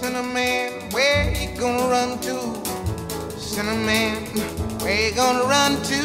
Cinnamon, where you gonna run to? Cinnamon, where you gonna run to?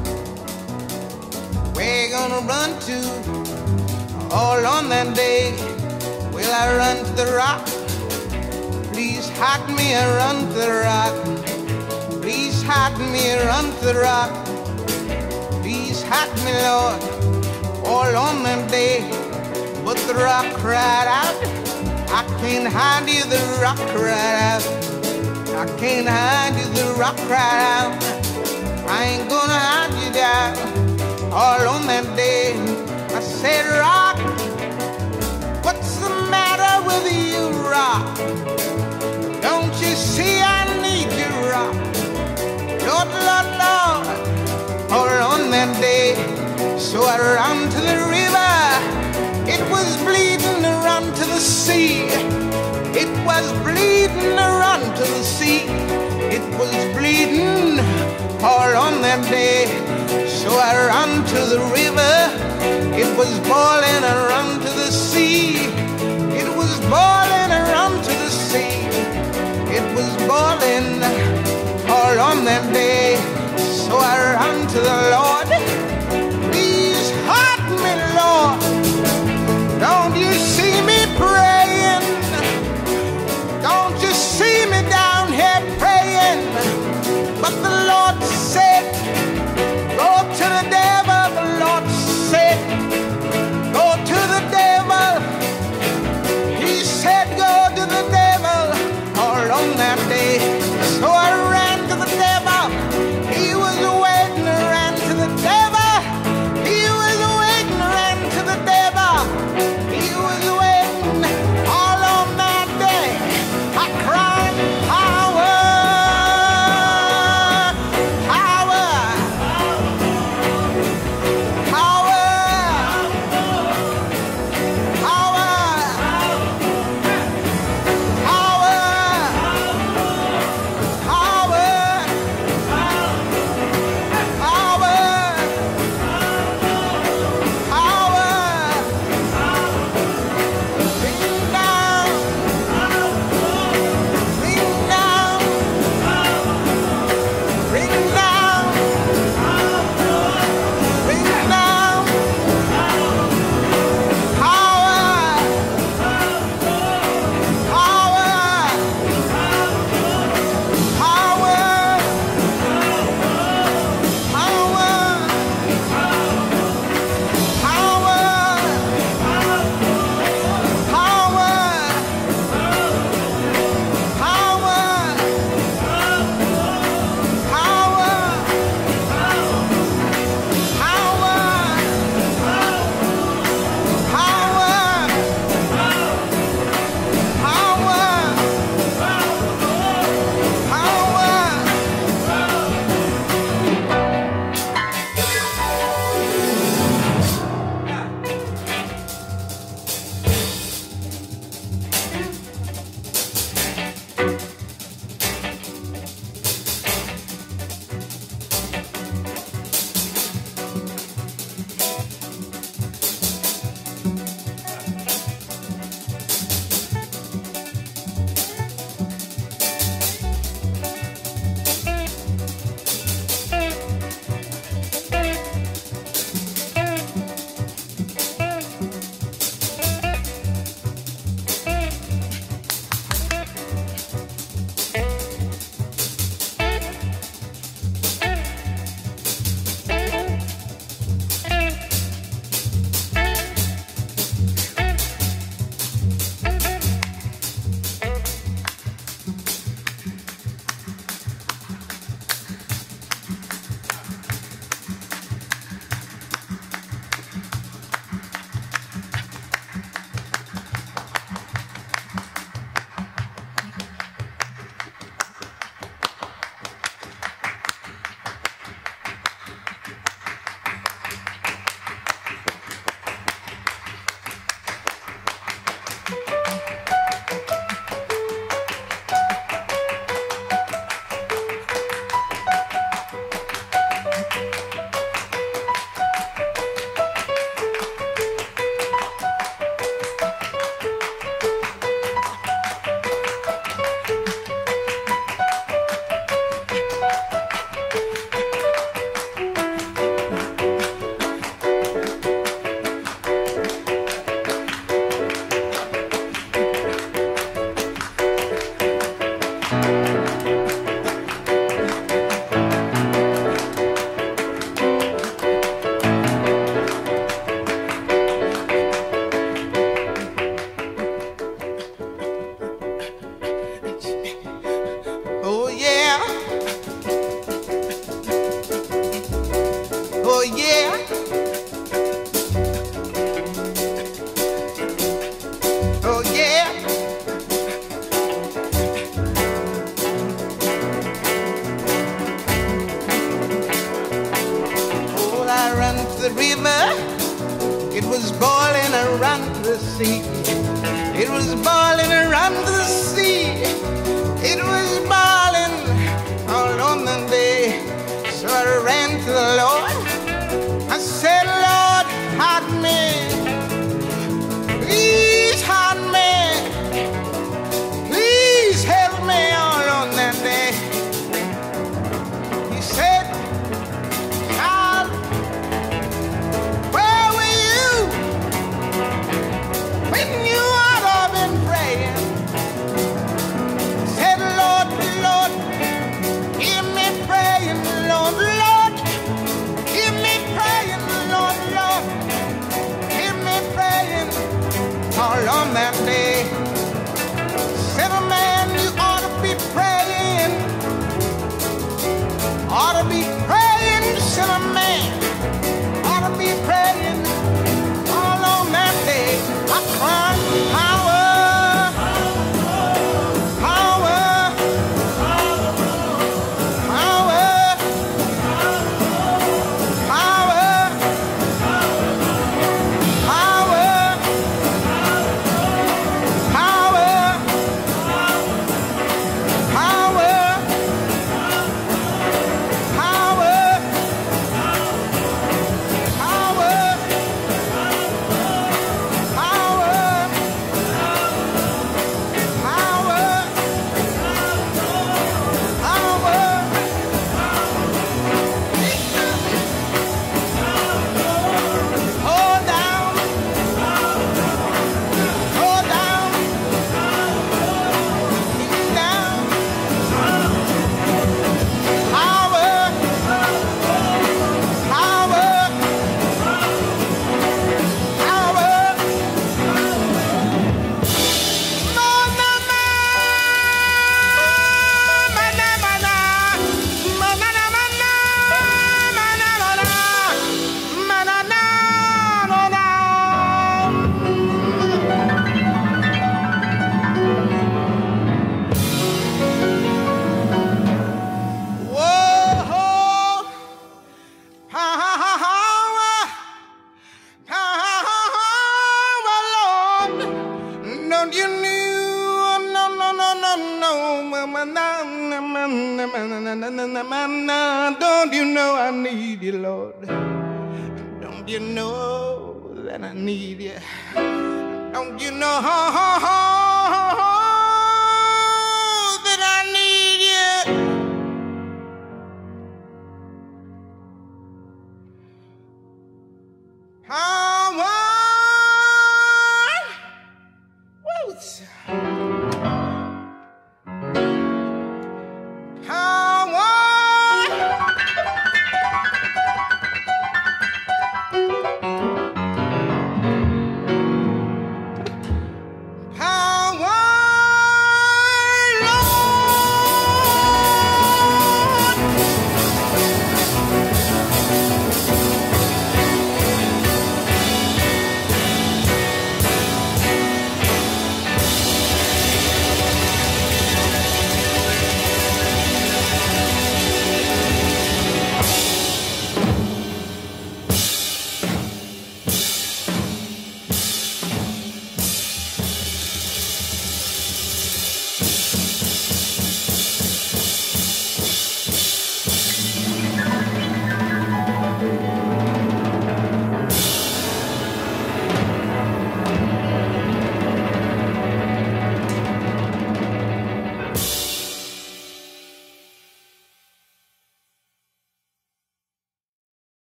Where you gonna run to? All on that day, will I run to the rock? Please hide me and run to the rock. Please hide me and run to the rock. Please hide me, Lord, all on that day. But the rock cried out, I can't hide you, the rock cried out. I can't hide you, the rock cried out. I ain't gonna hide you down. All on that day, I said, rock, what's the matter with you, rock? Don't you see I need you, rock? Lord, Lord, Lord, all on that day. So I ran to the river, it was bleeding to run to the sea. It was bleeding to run to the sea. It was bleeding all on that day. So I ran to the river, it was boiling, I ran to the sea. It was boiling, I ran to the sea. It was boiling all on that day. So I ran to the Lord. Please hide me, Lord. Don't you see me praying? Don't you see me down here praying? But the Lord said, go to the devil. The Lord said, go to the devil. He said, go to the devil all on that day. So I ran to the devil. He was waiting. I ran to the the river, it was boiling around the sea. It was boiling around the sea. It was boiling all on the day. So I ran to the Lord. I said, Lord, hide me. Please hide me. Please help me all on that day. He said, child, where were you when you ought to have been praying? I said, Lord, Lord, hear me praying, Lord, Lord, hear me praying, Lord, Lord, hear me praying all on that day. Said, man, you ought to be praying, ought to be praying, said a man, ought to be praying all on that day. I cried, power, power, power, power, Don't you know I need you, Lord? Don't you know that I need you? Don't you know